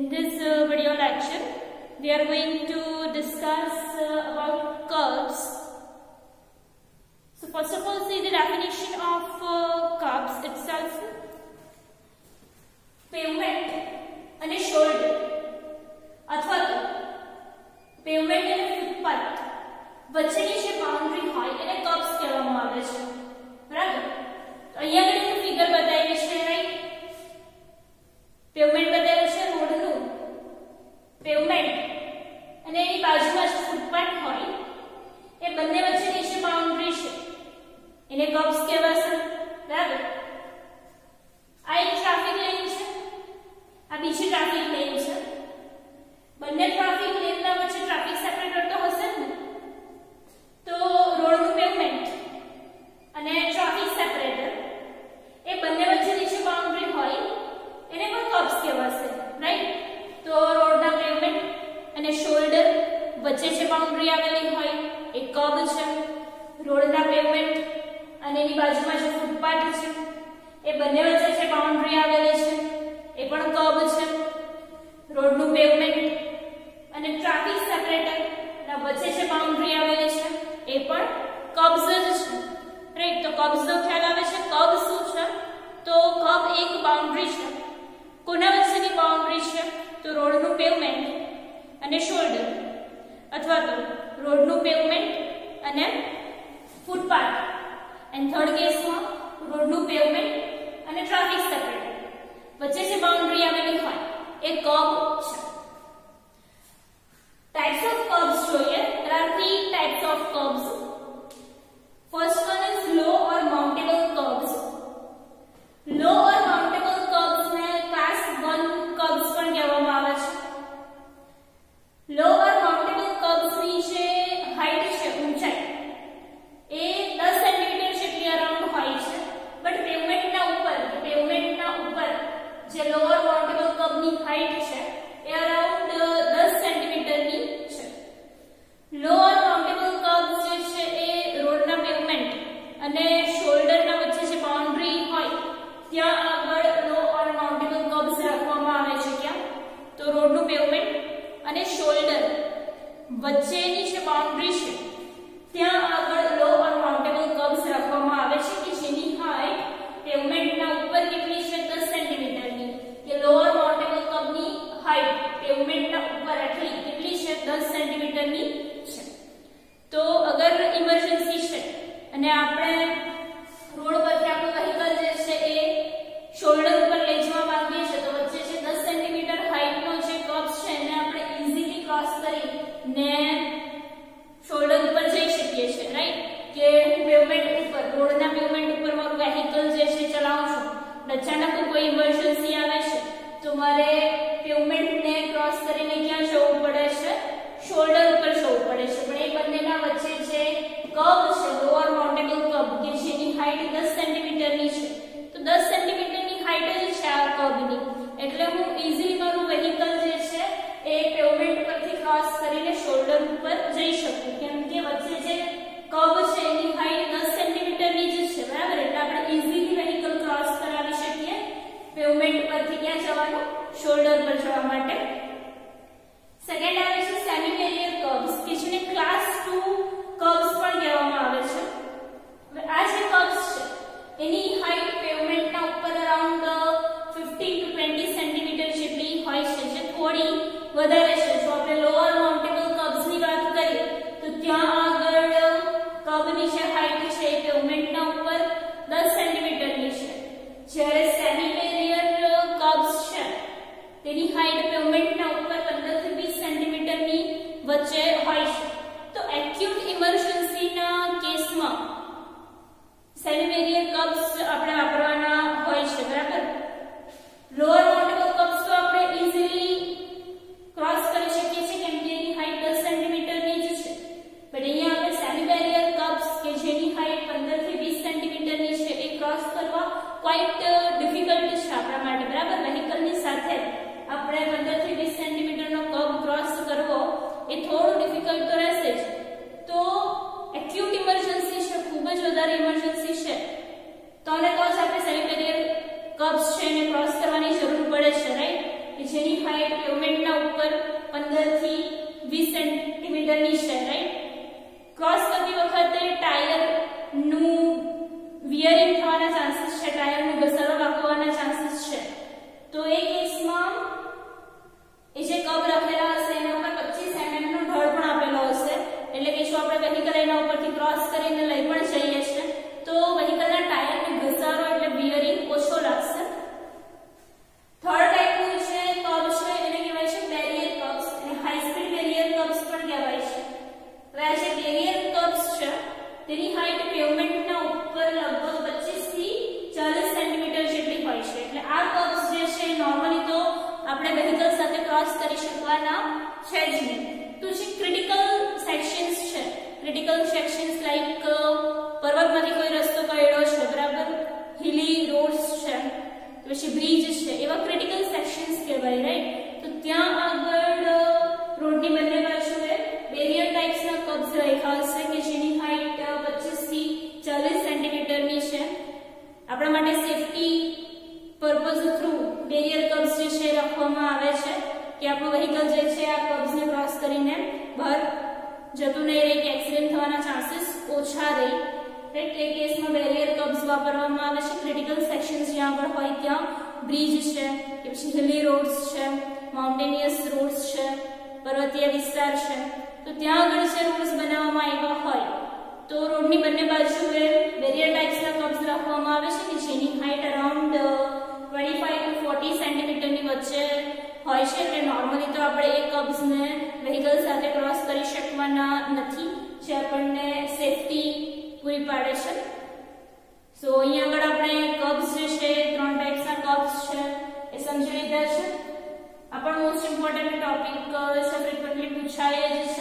this video lecture, we are going to discuss about curves. So first of all, see the definition of curves itself. Pavement and a shoulder, अथवा तो pavement અને footpath વચ્ચેની જે boundary હોય એને curves કહેવામાં આવે છે, બરાબર? તો અહીંયા આગળ ફિગર બતાવી છે, રાઈટ? પેવમેન્ટ બતાવ્યું છે, રોડનું પેવમેન્ટ અને એની બાજુમાં જે ફૂટપાથ હોય એ બંને વચ્ચેની જે બાઉન્ડ્રી છે એને કર્વ્સ કહેવાશે, બરાબર? આ એક ટ્રાફિક લેન છે, આ બીજી ટ્રાફિક લેન છે. બંને ટ્રાફિક લેનના વચ્ચે ટ્રાફિક સેપરેટર તો હશે જ ને, તો રોડનું પેવમેન્ટ અને ટ્રાફિક સેપરેટર એ બંને વચ્ચેની જે બાઉન્ડ્રી હોય એને પણ કર્વ્સ કહેવાશે, રાઈટ? તો રોડના પેવમેન્ટ અને શોલ્ડર વચ્ચે જે બાઉન્ડ્રી આવેલી હોય એ કર્વ છે. રોડના પેવમેન્ટ અને એની બાજુમાં જે ફૂટપાથ છે એ બંને વચ્ચે જે બાઉન્ડ્રી આવેલી છે એ પણ કર્વ છે. રોડનું પેવમેન્ટ અને ટ્રાફિક સેપરેટર ના વચ્ચે જે બાઉન્ડ્રી આવેલી છે એ પણ કર્વ્સ જ છે, રાઈટ? તો કર્વ્સ નો ખ્યાલ આવે છે. કર્વ શું છે? તો કર્વ એક બાઉન્ડ્રી છે. કોના વચ્ચેની બાઉન્ડ્રી છે? તો રોડનું પેવમેન્ટ અને શોલ્ડર, અથવા તો રોડનું પેવમેન્ટ અને ફૂટપાથ, એન્ડ થર્ડ કેસમાં રોડનું પેવમેન્ટ અને ટ્રાફિક સેપરેટર વચ્ચે જે બાઉન્ડ્રી આવેલી હોય એ કર્વ છે. Types of curves જોઈએ. There are three types of curves. First one is low or mountable curves. Low or mountable curves ને class 1 curves પણ કહેવામાં આવે છે. Low or mountable curves ની જે હાઈટ છે, ઊંચાઈ એ 10 સેન્ટીમીટર જેટલી અરાઉન્ડ હોય છે, બટ પેવમેન્ટના ઉપર જે લોઅર માઉન્ટેબલ કર્વ ની હાઈટ છે એ અરાઉન્ડ 10 સેન્ટીમીટરની છે. લોઅર માઉન્ટેબલ કર્વ જે છે એ રોડના પેવમેન્ટ અને શોલ્ડરના વચ્ચે જે બાઉન્ડ્રી હોય ત્યાં આગળ લોઅર માઉન્ટેબલ કર્વ્સ રાખવામાં આવે છે. ક્યાં? તો રોડનું પેવમેન્ટ અને શોલ્ડર વચ્ચેની જે બાઉન્ડ્રી છે ત્યાં આગળ લોઅર માઉન્ટેબલ કર્વ્સ રાખવામાં આવે છે કે જેની હાઈટ પેવમેન્ટના ઉપર કેટલી છે? 10 સેન્ટીમીટરની. કે લોઅર માઉન્ટેબલ કર્વની હાઈટ પેવમેન્ટના ઉપર એટલી કેટલી છે? 10 સેન્ટીમીટરની છે. તો અગર ઇમરજન્સી છે અને આપણે રોડ પરથી આપણું વ્હીકલ જે છે એ શોલ્ડર ઉપર લઈ જવા માંગીએ છીએ, તો વચ્ચે જે 10 સેન્ટીમીટર હાઈટનો જે કર્વ્સ છે એને આપણે ઇઝીલી ક્રોસ કરીને શોલ્ડર ઉપર જઈ શકીએ છીએ, રાઈટ? કે પેવમેન્ટ ઉપર, રોડના પેવમેન્ટ ઉપર મારું વ્હીકલ જે છે ચલાવું છું, અચાનક કોઈ ઇમરજન્સી આવે છે તો મારે પેવમેન્ટને ક્રોસ કરીને ક્યાં જવું પડે છે? શોલ્ડર ઉપર જવું પડે છે. પણ એ બંનેના વચ્ચે જે કર્વ છે, લોઅર માઉન્ટેબલ કર્વ, કે જેની હાઈટ 10 સેન્ટીમીટરની છે, તો 10 સેન્ટીમીટરની હાઈટ જ છે આ કર્વની, એટલે હું ઈઝીલી મારું વ્હીકલ જે છે એ પેવમેન્ટ પરથી ક્રોસ કરીને શોલ્ડર ઉપર જઈ શકું, કેમ કે વચ્ચે જે કર્વ છે એની હાઈટ 10 સેન્ટીમીટરની જ છે, બરાબર? એટલે આપણે ઈઝીલી વ્હીકલ ક્રોસ કરાવી શકીએ પેવમેન્ટ પરથી ક્યાં જવાનું? શોલ્ડર પર જવા માટે. સેકન્ડ આવે છે સેમી બેરિયર કર્વ્સ, કે જેને ક્લાસ 2 કર્વ્સ પણ કહેવામાં આવે છે. હવે આ જે કર્વ્સ છે એની હાઈટ પેવમેન્ટના ઉપર અરાઉન્ડ 15 to 20 સેન્ટીમીટર જેટલી હોય છે, જે થોડી વધારે છે. જો આપણે લોઅર માઉન્ટેબલ કર્વ્સની વાત કરીએ તો ત્યાં આગળ કર્વની જે હાઈટ છે એ પેવમેન્ટના ઉપર 10 સેન્ટીમીટરની છે, જ્યારે સેમી બેરિયર કર્વ્સ છે તેની હાઈટ પેવમેન્ટના ઉપર 15 થી 20 સેન્ટીમીટરની વચ્ચે હોય છે. તો એક્યુટ ઇમરજન્સીના કેસમાં સેમી બેરિયર કર્વ્સ આપણે વાપરવાના હોય છે, બરાબર? લોઅર માઉન્ટેબલ કર્વ્સ તો આપણે ઈઝીલી ક્રોસ કરી શકીએ છીએ કેમ કે એની હાઈટ 10 સેન્ટીમીટરની જ છે, બટ અહીંયા આપણે સેમી બેરિયર કર્વ્સ કે જેની હાઈટ 15 થી 20 સેન્ટીમીટરની છે એ ક્રોસ કરવા ક્વાઇટ ડિફિકલ્ટ છે આપણા માટે, બરાબર? વ્હીકલની સાથે આપણે 15 થી 20 સેન્ટીમીટરનો કર્વ ક્રોસ કરવો એ થોડું ડિફિકલ્ટ તો રહેશે જ. તો એક્યુટ ઇમરજન્સી છે, ખૂબ જ વધારે ઇમરજન્સી છે, તો જ આપણે સેમી બેરિયર કર્વ્સ છે એને ક્રોસ કરવાની જરૂર પડે છે, રાઈટ? કે જેની હાઈટ પેવમેન્ટના ઉપર 15 થી 20 સેન્ટીમીટરની છે, રાઈટ. ક્રોસ કરતી વખતે ટાયરનું વિયરિંગ થવાના ચાન્સીસ છે, ટાયરનું ઘસારો લાગવાના ચાન્સીસ છે. તો એ કેસમાં એ જે કબ રાખેલા હશે એના ઉપર 25 mm નો ઢળ પણ આપેલો હશે, એટલે કે જો આપણે વ્હીકલ એના ઉપરથી ક્રોસ કરીને લઈ પણ જઈએ છીએ તો વ્હીકલના ટાયરને ઘસારો એટલે વિયરિંગ ઓછો લાગશે. થર્ડ ટાઈપનું જે કબ છે એને કહેવાય છે બેરિયર કબ્સ, અને હાઈ સ્પીડ બેરિયર કબ્સ પણ કહેવાય છે. હવે આ જે બેરિયર કબ્સ છે તેની હાઈટ પેવમેન્ટના ઉપર લગભગ 25 થી 40 સેન્ટીમીટર જેટલી હોય છે. એટલે આ કબ્સ જે છે નોર્મલી તો આપણે વ્હીકલ સાથે ક્રોસ કરી શકવાના છે જ નહીં. તો જે ક્રિટિકલ સેક્શન્સ છે, ક્રિટિકલ સેક્શન્સ લાઈક પર્વતમાંથી કોઈ રસ્તો કડ્યો છે, બરાબર, હિલી રોડ્સ છે, પછી બ્રિજ છે, એવા ક્રિટિકલ સેક્શન્સ કહેવાય, રાઈટ. તો ત્યાં આગળ રોડની બંને બાજુએ બેરિયર ટાઇપ્સના કબ્સ રાખ્યા હશે કે જેની હાઈટ 25 થી 40 સેન્ટીમીટરની છે. આપણા માટે safety purpose through barrier kerbs જે છે રાખવામાં આવે છે કે આપણું વ્હીકલ જે છે આ કબ્સને ક્રોસ કરીને બહાર જતું નહીં રહે, કે એક્સિડન્ટ થવાના ચાન્સીસ ઓછા રહે, રાઈટ. એ કેસમાં બેરિયર કબ્સ વાપરવામાં આવે છે. ક્રિટિકલ સેક્શન્સ જ્યાં આગળ હોય ત્યાં બ્રિજ છે કે પછી હિલી રોડ્સ છે, માઉન્ટેનિયસ રોડ્સ છે, પર્વતીય વિસ્તાર છે, તો ત્યાં આગળ જે રોડ્સ બનાવવામાં આવ્યા હોય તો રોડની બંને બાજુએ બેરિયર ટાઇપ્સના કબ્સ રાખવામાં આવે છે કે જેની હાઈટ અરાઉન્ડ 25 to 40 સેન્ટીમીટરની વચ્ચે હોય છે. એટલે નોર્મલી તો આપણે એ કબ્સને વ્હીકલ સાથે ક્રોસ કરી શકવાના નથી, જે આપણને સેફટી પૂરી પાડે છે. સો અહીંયા આગળ આપણે કબ્સ જે છે 3 ટાઇપ્સના કબ્સ છે એ સમજી લીધા છે. આ પણ મોસ્ટ ઇમ્પોર્ટન્ટ ટોપિક છે, ફ્રીક્વન્ટલી પૂછાય જ છે.